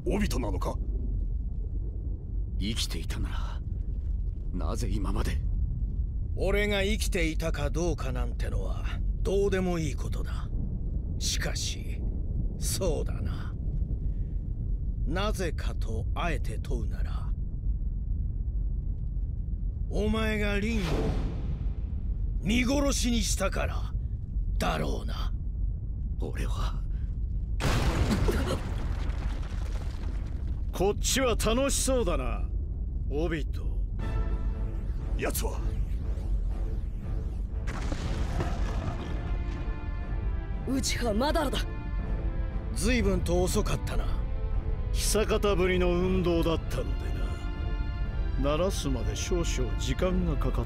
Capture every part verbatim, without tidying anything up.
オビトなのか？ 生きていたならなぜ今まで。 俺が生きていたかどうかなんてのはどうでもいいことだ。しかしそうだな。なぜかとあえて問うなら、お前がリンを見殺しにしたからだろうな。 俺はこっちは楽しそうだな、オビト。 奴はうちはマダラだ。 随分と遅かったな。 久方ぶりの運動だったのでな、鳴らすまで少々時間がかかった。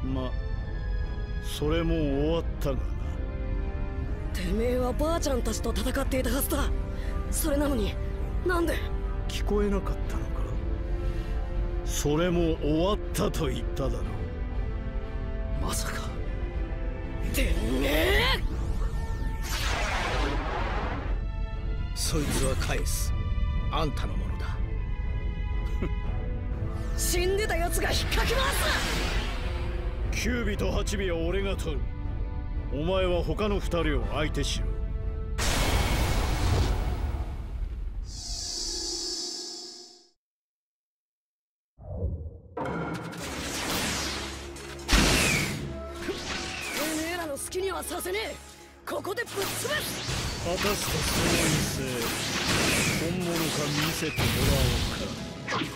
ま、それも終わったがな。 てめえはばあちゃんたちと戦っていたはずだ。それなのになんで。 聞こえなかったのか。それも終わったと言っただろう。 まさか。 てめえ。 そいつは返す。あんたのものだ。 死んでた奴が引っかき回す。 きゅうびとはちびは俺が取る。お前は他のふたりを相手しろ。 てめえらの好きにはさせねえ。ここでぶっ潰す。 果たしてその威勢、本物か見せてもらおうか。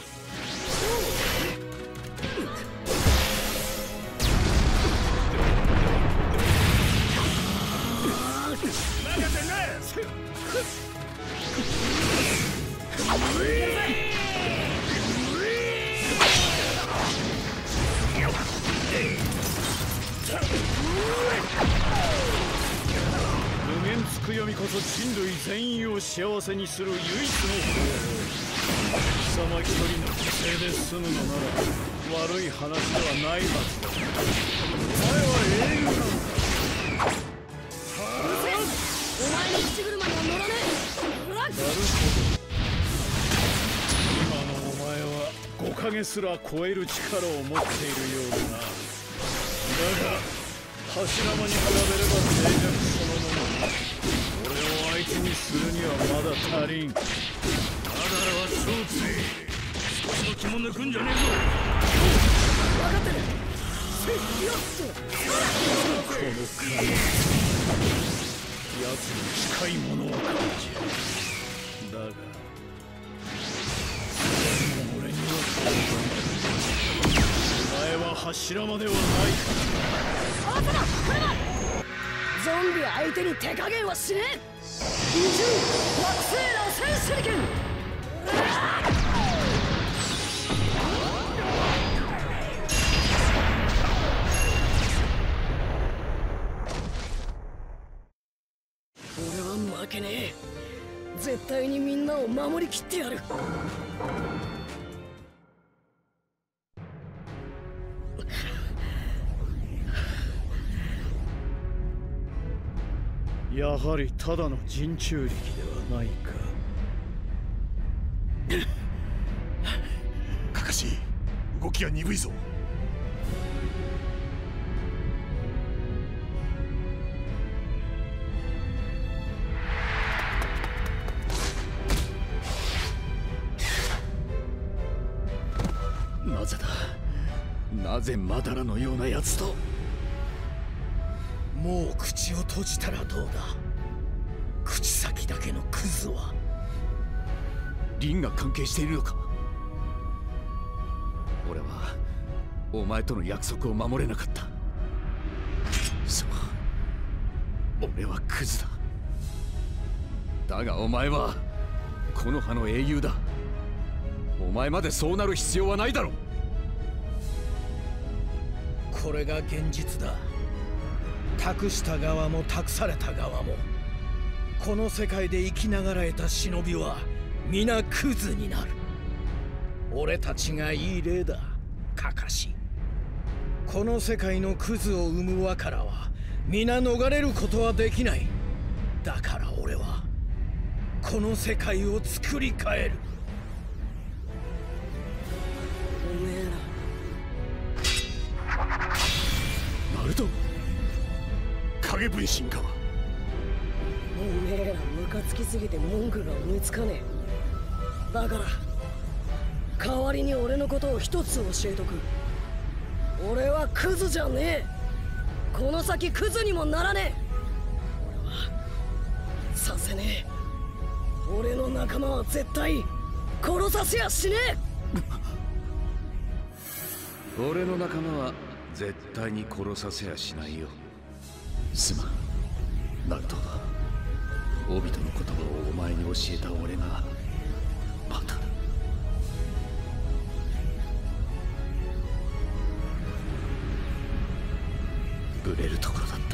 無限つくよみこそ人類全員を幸せにする唯一の方法。貴様一人の犠牲で済むのなら悪い話ではないはずだ。お前は英雄なんだ。 お前の口車には乗らねえ。 なるほど。今のお前はご影すら超える力を持っているようだな。だが柱間に比べれば脆弱そのもの。俺を相手にするにはまだ足りん。マダラは超強い。少しの気も抜くんじゃねえぞ。 分かってる。よっこの金、奴に近いものを感じる。だがそれも俺にはお前は柱間ではないから。 あただ車。ゾンビ相手に手加減はしねえ。二重惑星螺旋手裏剣。俺は負けねえ。絶対にみんなを守りきってやる。 やはりただの人中力ではないか。 カカシ、動きが鈍いぞ。 なぜだ。なぜマダラのようなやつと。 もう口を閉じたらどうだ。口先だけのクズは。 リンが関係しているのか。俺はお前との約束を守れなかった。そう、俺はクズだ。だがお前はこの葉の英雄だ。お前までそうなる必要はないだろう。 これが現実だ。託した側も託された側も、この世界で生きながらえた忍びは皆クズになる。俺たちがいい例だ、カカシ。この世界のクズを生む輪からは皆逃れることはできない。だから俺はこの世界を作り変える。 おめえらナルト、 影分身か。 おめえらムカつきすぎて文句が思いつかねえ。だから代わりに俺のことを一つ教えとく。俺はクズじゃねえ。この先クズにもならねえ。俺はさせねえ。俺の仲間は絶対殺させやしねえ。俺の仲間は絶対に殺させやしないよ。すまんナルト。オビトの言葉をお前に教えた俺がまたブレるところだった。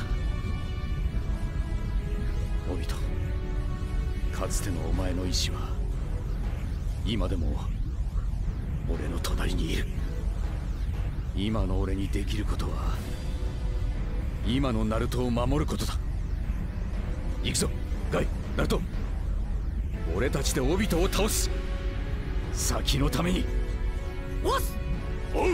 オビト、かつてのお前の意志は今でも俺の隣にいる。今の俺にできることは今のナルトを守ることだ。行くぞガイ、ナルト。俺たちでオビトを倒す。先のために。 え。おっす。 おう。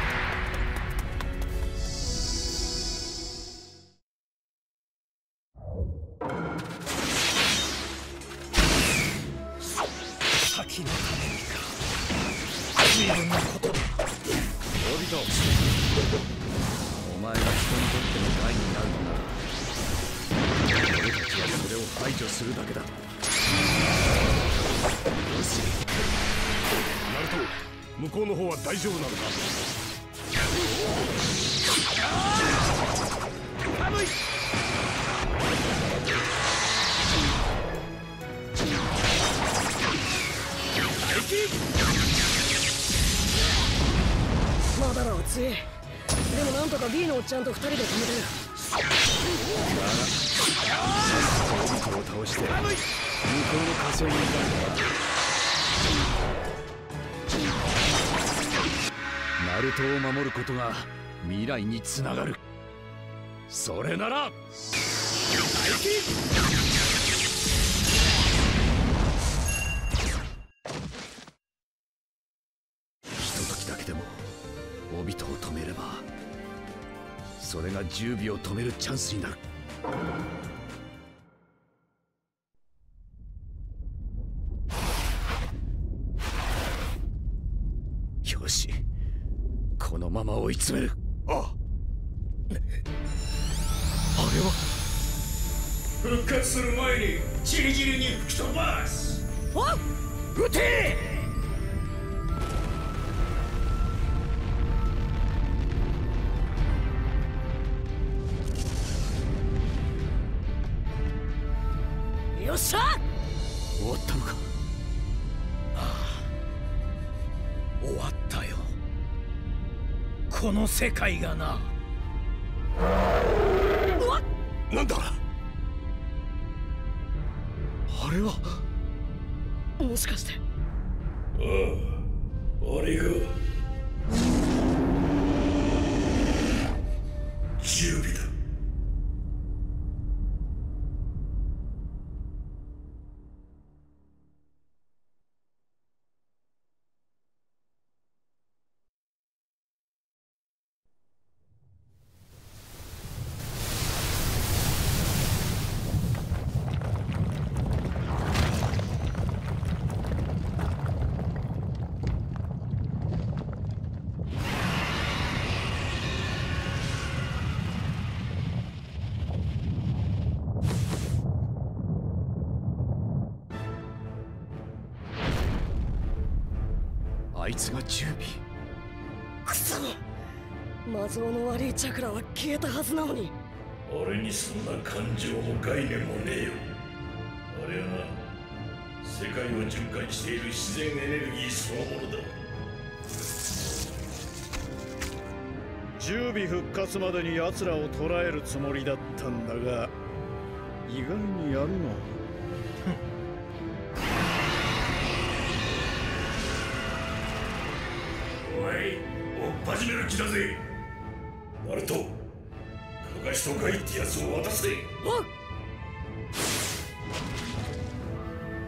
先のためにか。随分なことだ。 オビト、お前が人にとっての害になるのなら俺たちはそれを排除するだけだ。よし。 ナルト、向こうの方は大丈夫なのか。 寒い。 まだらは強え。でもなんとか B のおっちゃんと二人で止めてる。 オビトを倒して向こうの火星に行かれた。ナルトを守ることが未来につながる。それならひとときだけでもオビトを止めればそれがじゅうびを止めるチャンスになる。よし、このまま追い詰める。 ああ、 あれは復活する前にチリチリに吹き飛ばす。 おっ、 撃て。 よっしゃ。 終わったのか。 終わったよ。この世界がな。 うわっ、 なんだ。 あれはもしかして。 ああ、俺が準備だ。 あいつがジュービー。 くそ、マゾウの悪いチャクラは消えたはずなのに。 俺にそんな感情も概念もねえよ。あれはな、世界を循環している自然エネルギーそのものだ。 十尾復活までに奴らを捕らえるつもりだったんだが、意外にやるな。 お前、追っ始める気だぜ。ナルト、カガシとガイってやつを渡せ。 おっ、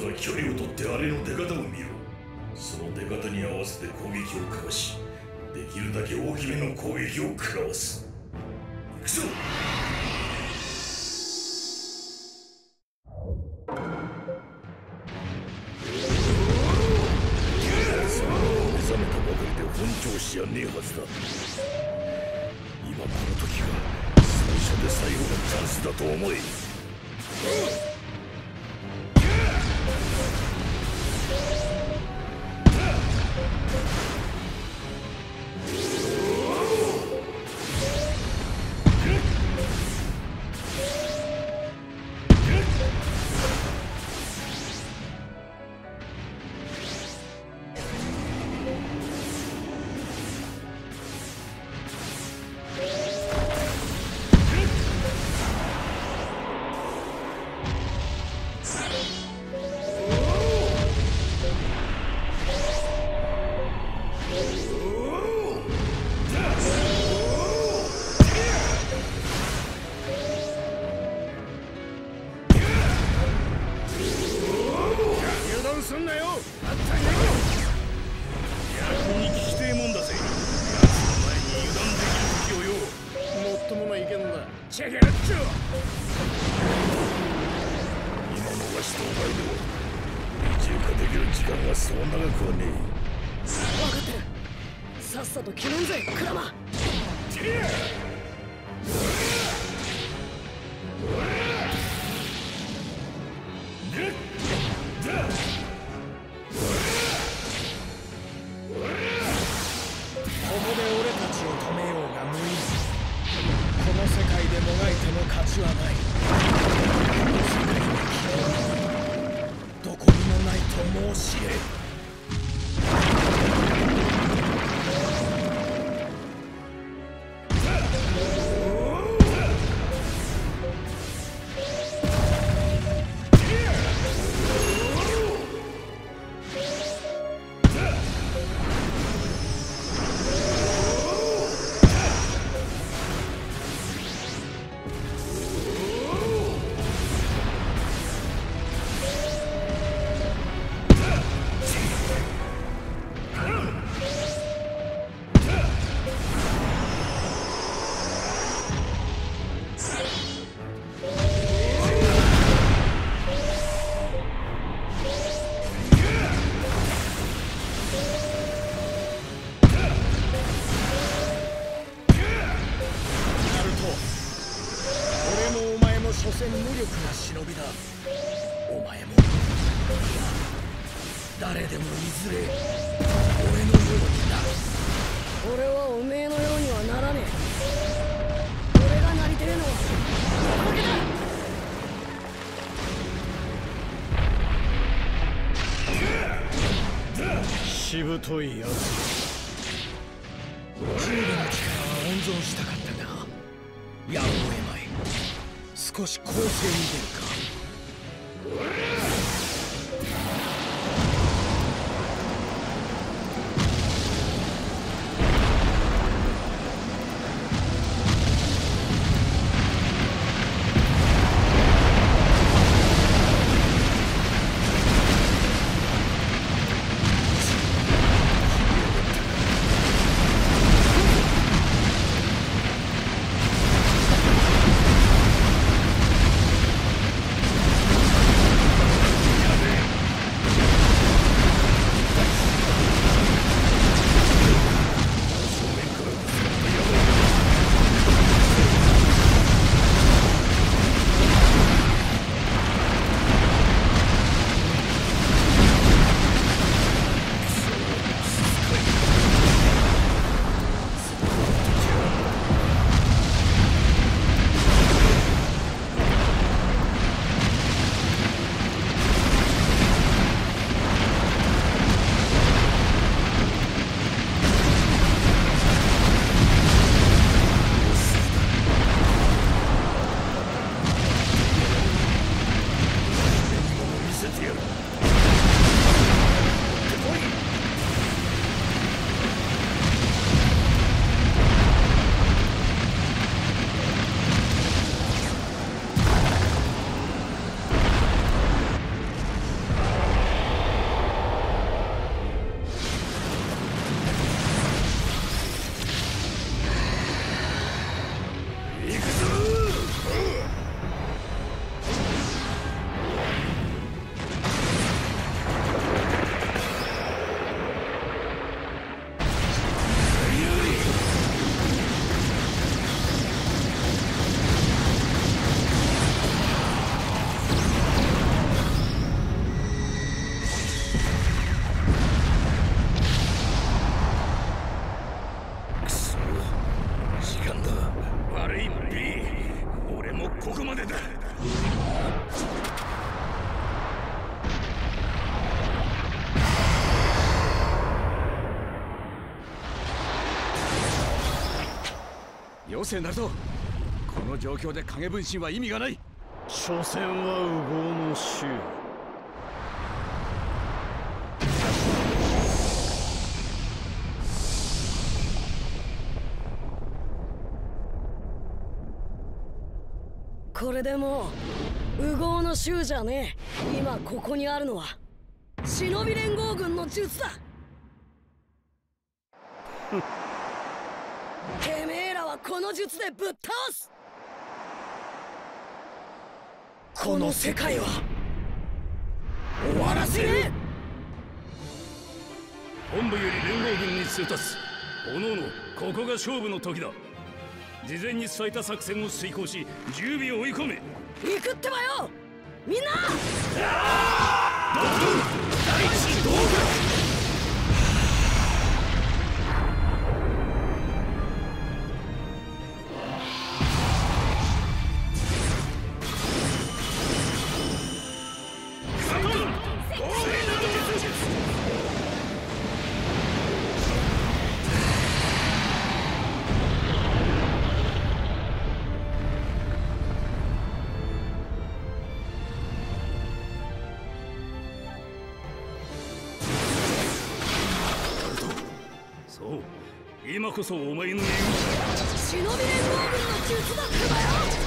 は距離を取ってあれの出方を見ろ。その出方に合わせて攻撃をかわし、できるだけ大きめの攻撃を食らわす。行くぞ。目覚めたばかりで本調子じゃねえはずだ。今この時が最初で最後のチャンスだと思え。すんなよ。あったよ。逆に聞きてえもんだぜ。奴の前に油断できる時をよ。もっともない意見だ。チェケラッチョ。今のわしとお前では一応化できる時間はそう長くはねえ。 分かってる。さっさと決めんぜクラマ。価値はない。この世界の記憶どこにもないと申し得る。所詮無力な忍びだ。お前も、いや誰でもいずれ俺のようになる。 俺はおめえのようにはならねえ。俺がなりてえのはこれだ。しぶといやつ。 十分の力は温存したかったがやむを得まい。少し攻勢に出るか。 せナルト、この状況で影分身は意味がない。 所詮は右往の衆。 これでもう右往の衆じゃねえ。今ここにあるのは忍び連合軍の術だ。てめえらはこの術でぶっ倒す。この世界は終わらせねえ。本部より連合軍に通達。おのおのここが勝負の時だ。事前に伝えた作戦を遂行し十尾を追い込め。 行くってばよみんな。 第一道具。今こそお前の言う忍び連合軍の術だってばよ。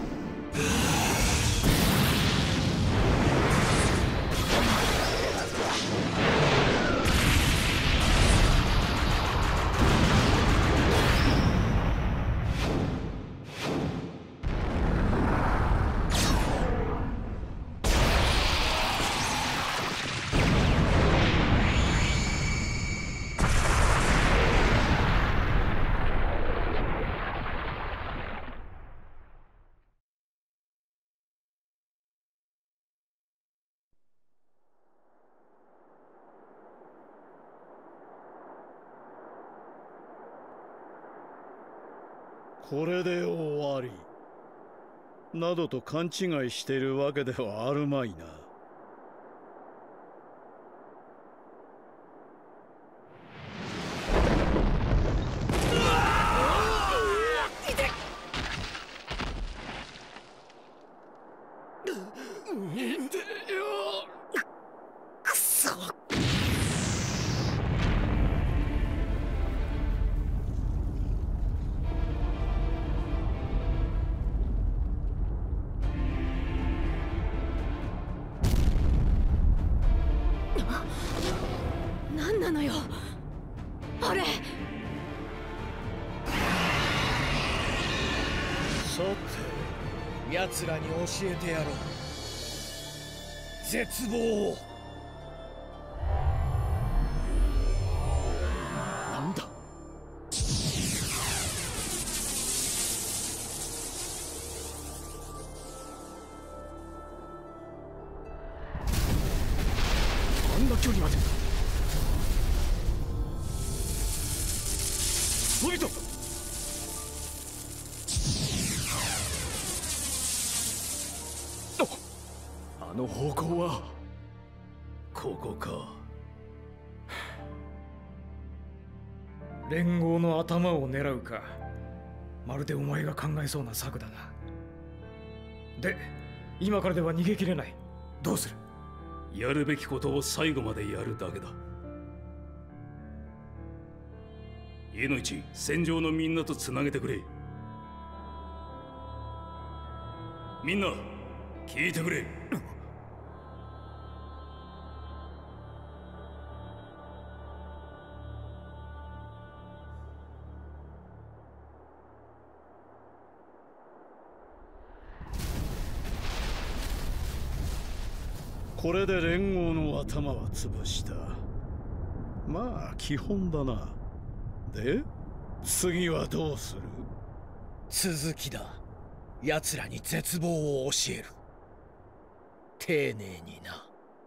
これで終わりなどと勘違いしているわけではあるまいな。 くそ。何なのよあれ。 さて奴らに教えてやろう絶望を。 なんだ。あんな距離まで。ノビト。あの方向はここか。 連合の頭を狙うか。まるでお前が考えそうな策だな。で、今からでは逃げきれない。どうする？ やるべきことを最後までやるだけだ。家の一戦場のみんなとつなげてくれ。みんな聞いてくれ。 これで連合の頭は潰した。まあ基本だな。で次はどうする？ 続きだ。奴らに絶望を教える。丁寧にな。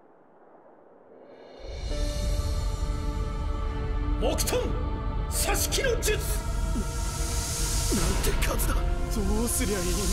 木遁刺し木の術。 なんて数だ。どうすりゃいいんだよ。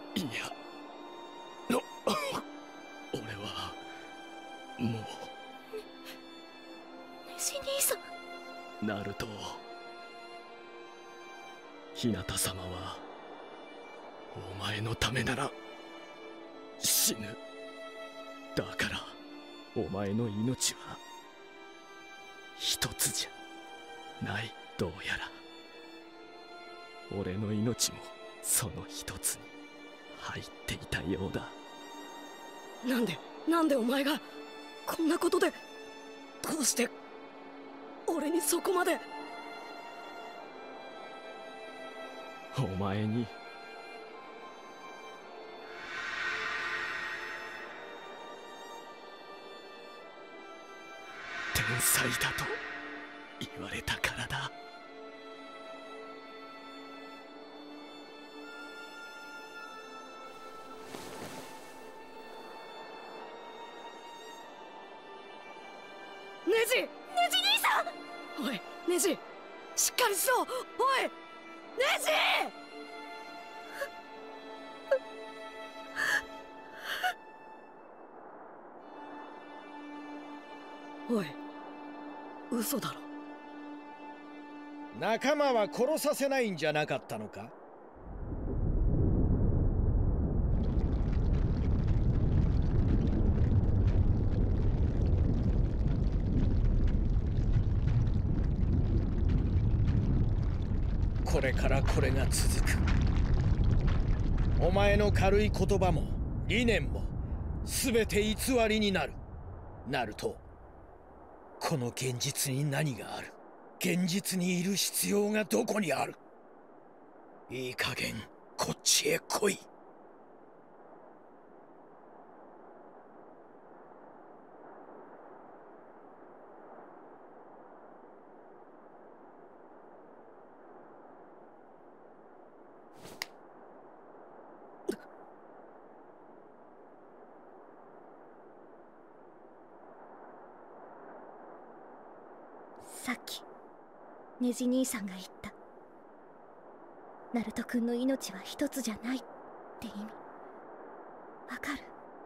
いやの俺はもうねじ兄さん。 ナルト、日向様はお前のためなら死ぬ。だからお前の命は一つじゃない。どうやら俺の命もその一つに入っていたようだ。 なんでなんでお前がこんなことで、どうして俺にそこまで。 お前に天才だと言われたからだ。 ネジネジ兄さん。おいネジ、しっかりしろ。おいネジ。おい嘘だろ。 仲間は殺させないんじゃなかったのか。これからこれが続く。お前の軽い言葉も理念も全て偽りになる。ナルト、この現実に何がある？現実にいる必要がどこにある？いい加減こっちへ来い。 さっきネジ兄さんが言った、ナルト君の命は一つじゃないって意味わかる？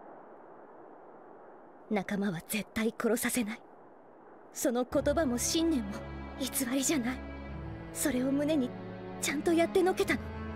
仲間は絶対殺させない。その言葉も信念も偽りじゃない。それを胸にちゃんとやってのけたの。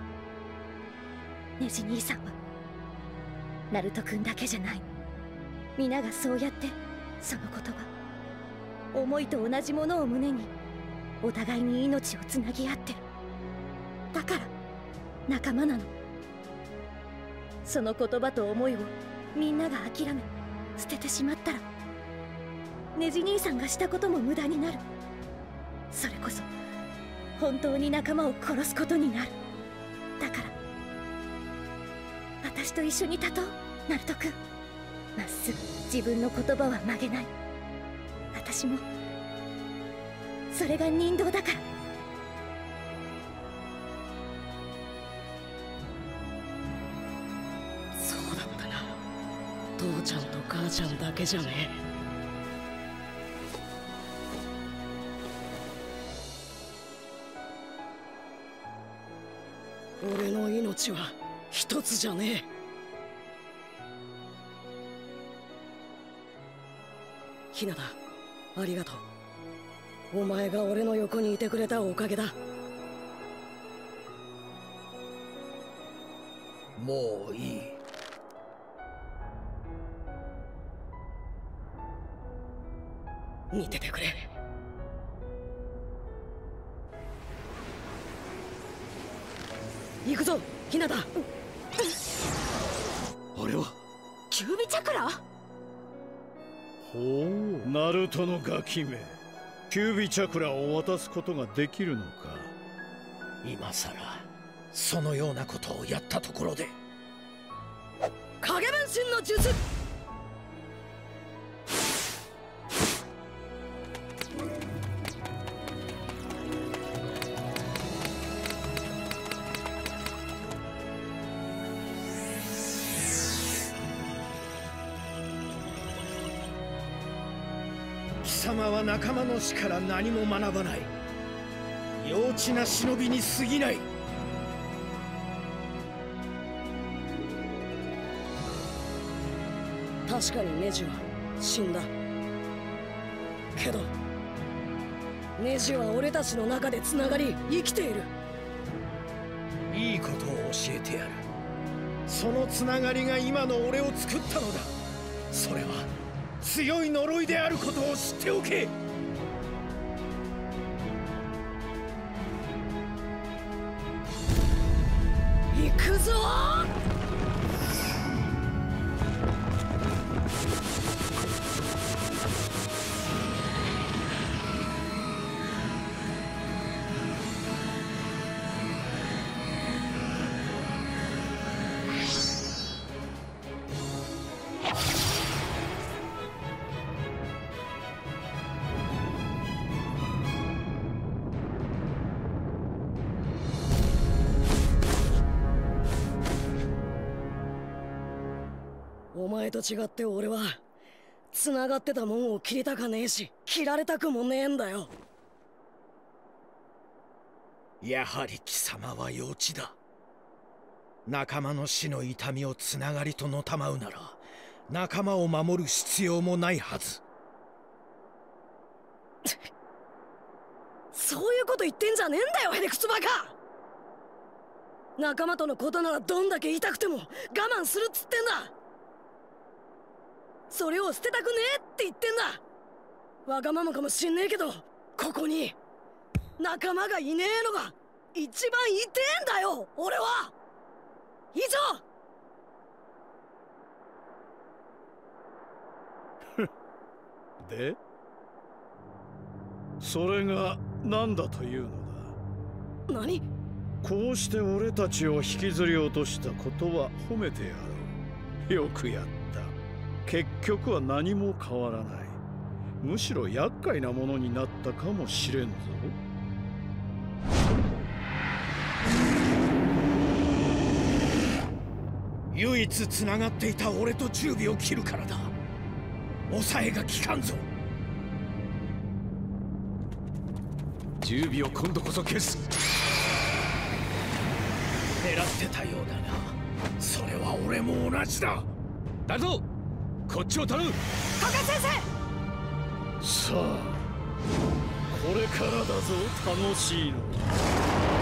ネジ兄さんはナルト君だけじゃない。皆がそうやってその言葉、思いと同じものを胸にお互いに命をつなぎ合ってる。だから仲間なの。その言葉と思いをみんなが諦め捨ててしまったら、ネジ兄さんがしたことも無駄になる。それこそ本当に仲間を殺すことになる。だから私と一緒に立とう、ナルト君。まっすぐ自分の言葉は曲げない。私もそれが人道だから。 そうだったな。父ちゃんと母ちゃんだけじゃねえ。俺の命は一つじゃねえ。ひなた、ありがとう。お前が俺の横にいてくれたおかげだ。 もういい。 見ててくれ。行くぞ、ひなた。 あれはキュービチャクラ？ ほう、ナルトのガキめ、キュービチャクラを渡すことができるのか。 今さらそのようなことをやったところで。 影分身の術。 貴様は仲間の死から何も学ばない。幼稚な忍びに過ぎない。 確かにネジは死んだけど、ネジは俺たちの中でつながり生きている。 いいことを教えてやる。そのつながりが今の俺を作ったのだ。それは強い呪いであることを知っておけ。 行くぞお前と違って俺は繋がってたもんを切りたかねえし、切られたくもねえんだよ。 やはり貴様は幼稚だ。仲間の死の痛みをつながりとのたまうなら仲間を守る必要もないはず。 そういうこと言ってんじゃねえんだよ、ヘレクツバカ。仲間とのことならどんだけ痛くても我慢するっつってんだ。それを捨てたくねえって言ってんだ。わがままかもしんねえけど、ここに仲間がいねえのが一番痛えんだよ、俺は。以上。 でそれが何だというのだ。 何？ こうして俺たちを引きずり落としたことは褒めてやろう。よくやった。結局は何も変わらない。むしろ厄介なものになったかもしれんぞ。 唯一つながっていた俺と十尾を切るからだ。抑えが効かんぞ。 十尾を今度こそ消す。 狙ってたようだが、それは俺も同じだ。 だぞ、こっちを頼む。 加賀先生。 さあこれからだぞ、楽しいのは。